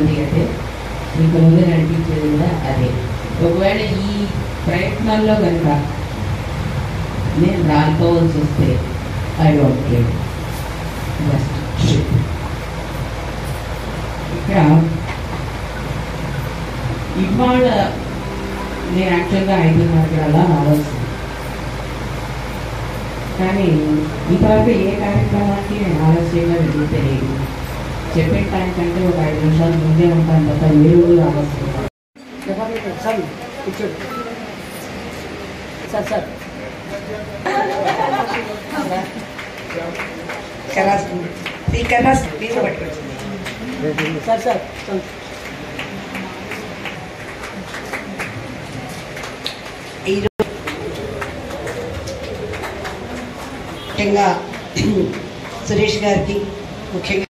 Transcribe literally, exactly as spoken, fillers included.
ఉంది అదే, మీకు ముందు నడిపించేది కూడా అదే. ఒకవేళ ఈ ప్రయత్నంలో కనుక నేను రాకపోవాల్సి వస్తే I don't care, just ship. ఇక్కడ ఇవాళ నేను యాక్చువల్గా ఐదున్నరకి అలా రావాల్సింది, కానీ ఇంతవరకు ఏ కార్యక్రమానికి నేను ఆలస్యంగా వెళ్ళి తెలియదు. చెప్పే టైం కంటే ఒక ఐదు నిమిషాలు ముందే ఉంటాను తప్ప ఏ రోజు ఆలస్యం. Sir sir sir sir sir ముఖ్యంగా సురేష్ గారికి, ముఖ్యంగా